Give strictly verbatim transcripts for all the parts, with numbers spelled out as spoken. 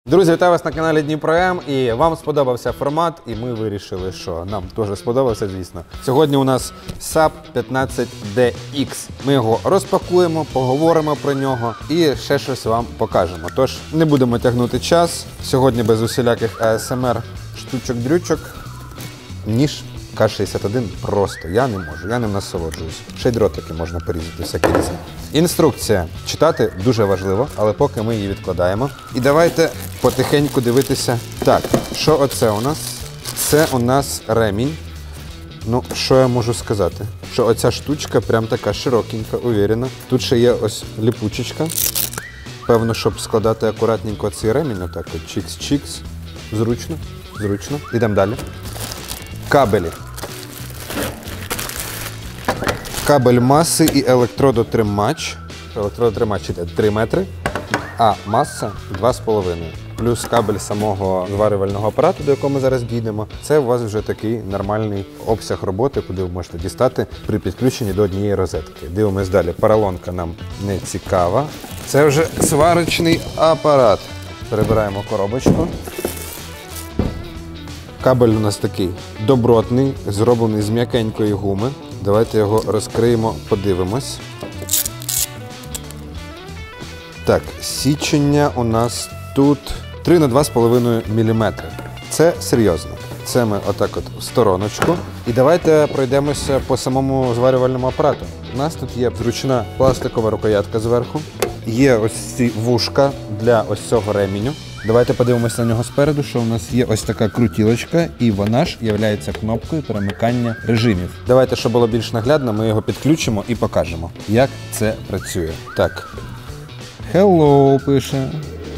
Друзі, вітаю вас на каналі Дніпро-М, і вам сподобався формат, і ми вирішили, що нам теж сподобався, звісно. Сьогодні у нас саб п'ятнадцять ді ікс. Ми його розпакуємо, поговоримо про нього і ще щось вам покажемо. Тож, не будемо тягнути час. Сьогодні без усіляких а ес ем ар штучок-дрючок, ніж ка шістдесят один просто. Я не можу, я ним насолоджуюсь. Ще й дротики можна порізати, всякі різні. Інструкція. Читати дуже важливо, але поки ми її відкладаємо. І давайте потихеньку дивитися. Так, що оце у нас? Це у нас ремінь. Ну, що я можу сказати? Що оця штучка прям така широкенька, уверена. Тут ще є ось ліпучечка. Певно, щоб складати акуратненько цей ремінь, отак от чікс-чікс. Зручно, зручно. Ідемо далі. Кабелі. Кабель маси і електродотримач. Електродотримач іде три метри, а маса два з половиною. Плюс кабель самого зварювального апарату, до якого ми зараз дійдемо. Це у вас вже такий нормальний обсяг роботи, куди ви можете дістати при підключенні до однієї розетки. Дивимось далі. Поролонка нам не цікава. Це вже сварочний апарат. Перебираємо коробочку. Кабель у нас такий добротний, зроблений з м'якенької гуми. Давайте його розкриємо, подивимось. Так, січення у нас тут три на два з половиною міліметри. Це серйозно. Це ми отак от в стороночку. І давайте пройдемося по самому зварювальному апарату. У нас тут є зручна пластикова рукоятка зверху. Є ось ці вушка для ось цього реміню. Давайте подивимося на нього спереду, що у нас є ось така крутілочка, і вона ж є кнопкою перемикання режимів. Давайте, щоб було більш наглядно, ми його підключимо і покажемо, як це працює. Так. Hello пише.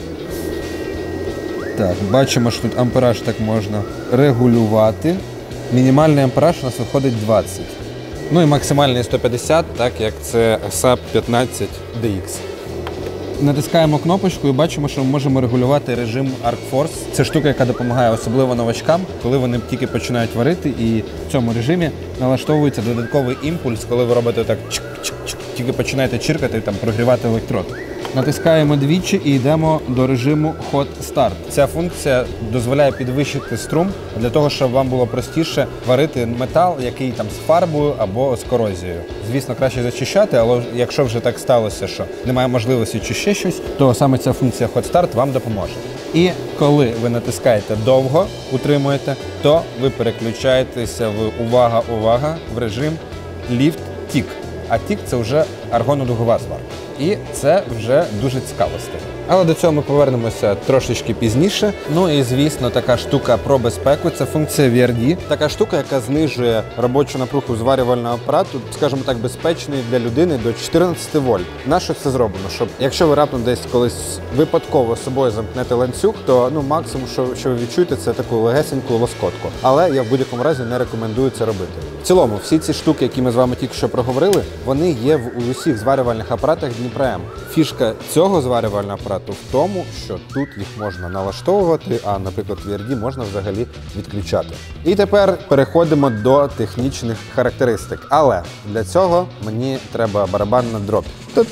Так, бачимо, що тут ампераж так можна регулювати. Мінімальний ампераж у нас виходить двадцять. Ну і максимальний сто п'ятдесят, так як це саб п'ятнадцять ді ікс. Натискаємо кнопочку і бачимо, що ми можемо регулювати режим Arc-Force. Це штука, яка допомагає особливо новачкам, коли вони тільки починають варити, і в цьому режимі налаштовується додатковий імпульс, коли ви робите так чик-чик-чик, тільки починаєте чиркати, там, прогрівати електрод. Натискаємо двічі і йдемо до режиму Hot Start. Ця функція дозволяє підвищити струм для того, щоб вам було простіше варити метал, який там з фарбою або з корозією. Звісно, краще зачищати, але якщо вже так сталося, що немає можливості чи ще щось, то саме ця функція Hot Start вам допоможе. І коли ви натискаєте довго, утримуєте, то ви переключаєтеся в увага, увага, в режим Lift Tick. А тік – це вже аргонно-дугова зварка. І це вже дуже цікаво стає. Але до цього ми повернемося трошечки пізніше. Ну і, звісно, така штука про безпеку – це функція ві ар ді. Така штука, яка знижує робочу напругу зварювального апарату, скажімо так, безпечний для людини до чотирнадцяти вольт. На що це зроблено? Щоб, якщо ви раптом десь колись випадково з собою замкнете ланцюг, то ну, максимум, що, що ви відчуєте, це таку легесеньку лоскотку. Але я в будь-якому разі не рекомендую це робити. В цілому, всі ці штуки, які ми з вами тільки що проговорили, вони є в усіх зварювальних апаратах Дніпро-М. Фішка цього зварювального апарату в тому, що тут їх можна налаштовувати, а, наприклад, ві ар ді можна взагалі відключати. І тепер переходимо до технічних характеристик. Але для цього мені треба барабан на дробь.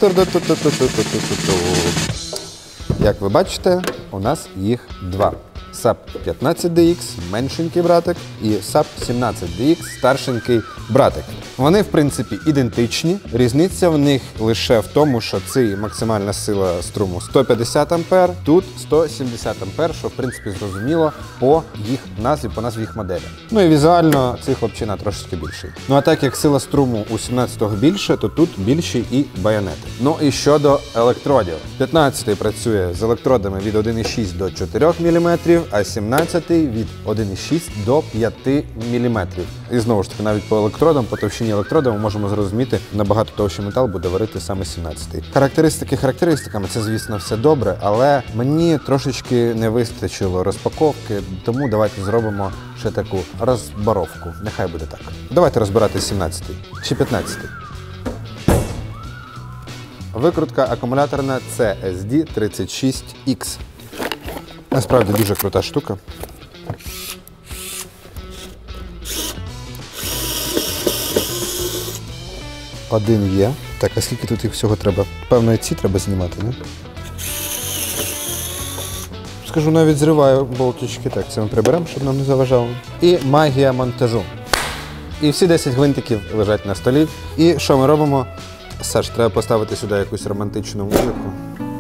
Як ви бачите, у нас їх два. саб п'ятнадцять ді ікс, меншенький братик, і саб сімнадцять ді ікс, старшенький братик. Вони, в принципі, ідентичні. Різниця в них лише в тому, що цей максимальна сила струму сто п'ятдесят ампер, тут сто сімдесят ампер, що, в принципі, зрозуміло по їх назві, по назві їх моделі. Ну і візуально цей хлопчина трошечки більший. Ну а так як сила струму у сімнадцятого більше, то тут більші і байонети. Ну і щодо електродів. п'ятнадцятий працює з електродами від один і шість до чотирьох міліметрів, а сімнадцятий від один і шість до п'яти міліметрів. І знову ж таки, навіть по електродам, по товщині електрода ми можемо зрозуміти, набагато товщий метал буде варити саме сімнадцятий. Характеристики характеристиками, це, звісно, все добре, але мені трошечки не вистачило розпаковки, тому давайте зробимо ще таку розбаровку. Нехай буде так. Давайте розбирати сімнадцятий чи п'ятнадцятий. Викрутка акумуляторна це ес ді тридцять шість ікс. Насправді дуже крута штука. Один є. Так, а скільки тут їх всього треба? Певно, і ці треба знімати, не? скажу, навіть зриваю болтички. Так, це ми приберемо, щоб нам не заважало. І магія монтажу. І всі десять гвинтиків лежать на столі. І що ми робимо? Саш, треба поставити сюди якусь романтичну музику.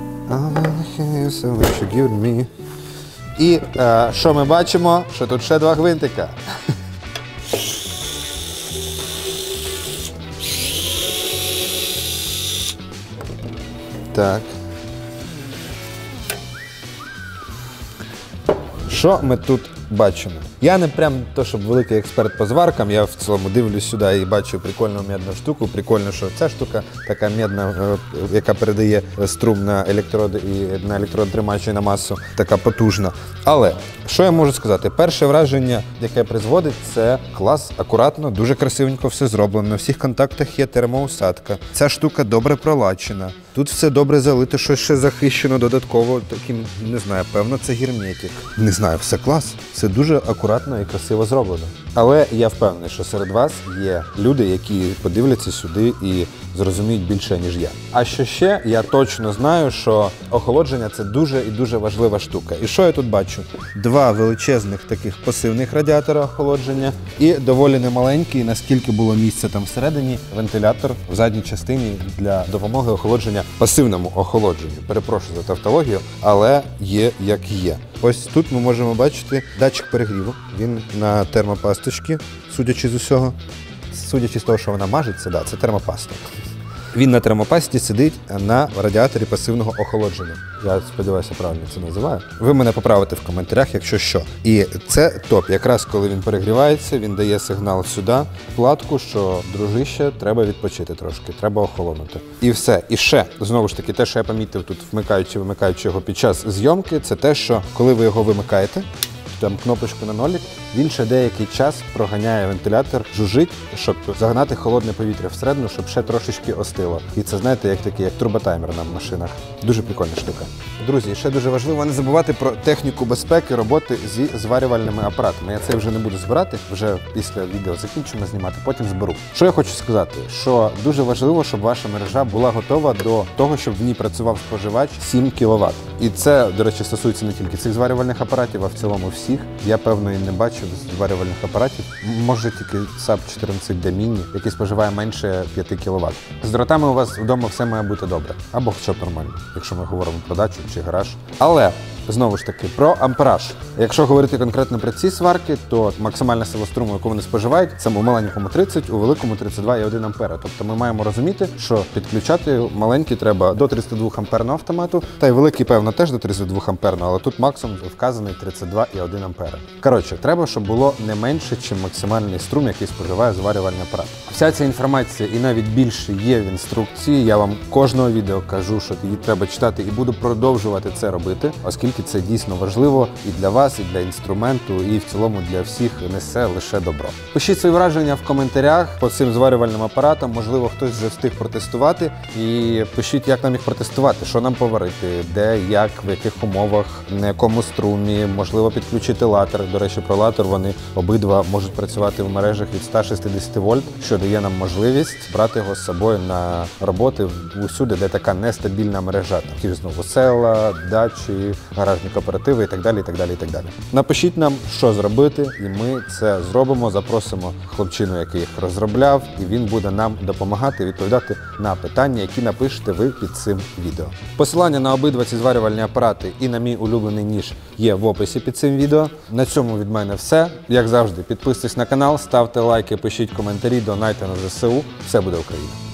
І е, що ми бачимо? Що тут ще два гвинтика. Так. Що ми тут бачимо? Я не прям то, щоб великий експерт по зваркам, я в цілому дивлюсь сюди і бачу прикольну медну штуку. Прикольно, що ця штука така медна, яка передає струм на електроди і на електротримач і на масу, така потужна. Але що я можу сказати? Перше враження, яке призводить, це клас, акуратно, дуже красивенько все зроблено. На всіх контактах є термоусадка. Ця штука добре пролачена. Тут все добре залито, щось ще захищено додатково таким, не знаю, певно, це герметик. Не знаю, все клас. Це дуже акуратно і красиво зроблено. Але я впевнений, що серед вас є люди, які подивляться сюди і зрозуміють більше, ніж я. А що ще, я точно знаю, що охолодження – це дуже і дуже важлива штука. І що я тут бачу? Два величезних таких пасивних радіатора охолодження і доволі немаленький, наскільки було місця там всередині, вентилятор в задній частині для допомоги охолодження пасивному охолодженню. Перепрошую за тавтологію, але є як є. Ось тут ми можемо бачити датчик перегріву. Він на термопасточці, судячи з усього. Судячи з того, що вона мажеться, да, це термопаста. Він на термопасті сидить на радіаторі пасивного охолодження. Я сподіваюся, правильно це називаю. Ви мене поправите в коментарях, якщо що. І це топ. Якраз коли він перегрівається, він дає сигнал сюди, платку, що, дружище, треба відпочити трошки, треба охолонути. І все. І ще, знову ж таки, те, що я помітив тут, вмикаючи-вимикаючи його під час зйомки, це те, що коли ви його вимикаєте, там кнопочку на нолік, він ще деякий час проганяє вентилятор, жужить, щоб загнати холодне повітря всередину, щоб ще трошечки остило. І це, знаєте, як такий, як турботаймер на машинах. Дуже прикольна штука. Друзі, ще дуже важливо не забувати про техніку безпеки роботи зі зварювальними апаратами. Я це вже не буду збирати, вже після відео закінчимо знімати, потім зберу. Що я хочу сказати? Що дуже важливо, щоб ваша мережа була готова до того, щоб в ній працював споживач сім кіловат. І це, до речі, стосується не тільки цих зварювальних апаратів, а в цілому всіх. Я, певно, і не бачив зварювальних апаратів. Може тільки сап чотирнадцять ді Mini, який споживає менше п'яти кіловат. З дротами у вас вдома все має бути добре. Або хоча б нормально, якщо ми говоримо про дачу чи гараж. Але, знову ж таки, про ампераж. Якщо говорити конкретно про ці сварки, то максимальна сила струму, яку вони споживають, це у маленькому тридцять, у великому тридцять два і один ампера. Тобто ми маємо розуміти, що підключати маленький треба до тридцять два амперного автомату, та й великий, певно, теж до тридцять два амперного, але тут максимум вказаний тридцять два і один ампера. Коротше, треба, щоб було не менше, ніж максимальний струм, який споживає зварювальний апарат. Вся ця інформація і навіть більше є в інструкції. Я вам кожного відео кажу, що її треба читати, і буду продовжувати це робити, оскільки це дійсно важливо і для вас, і для інструменту, і в цілому для всіх несе лише добро. Пишіть свої враження в коментарях по цим зварювальним апаратам, можливо, хтось вже встиг протестувати, і пишіть, як нам їх протестувати, що нам поварити, де, як, в яких умовах, на якому струмі, можливо, підключити латер. До речі, про латер вони обидва можуть працювати в мережах від ста шістдесяти вольт, що дає нам можливість брати його з собою на роботи усюди, де така нестабільна мережа. Такі знову села, дачі, гаражні кооперативи і так далі, і так далі, і так далі. Напишіть нам, що зробити, і ми це зробимо. Запросимо хлопчину, який їх розробляв, і він буде нам допомагати відповідати на питання, які напишете ви під цим відео. Посилання на обидва ці зварювальні апарати і на мій улюблений ніж є в описі під цим відео. На цьому від мене все. Як завжди, підписуйтесь на канал, ставте лайки, пишіть коментарі, донайте на зе се у. Все буде Україна!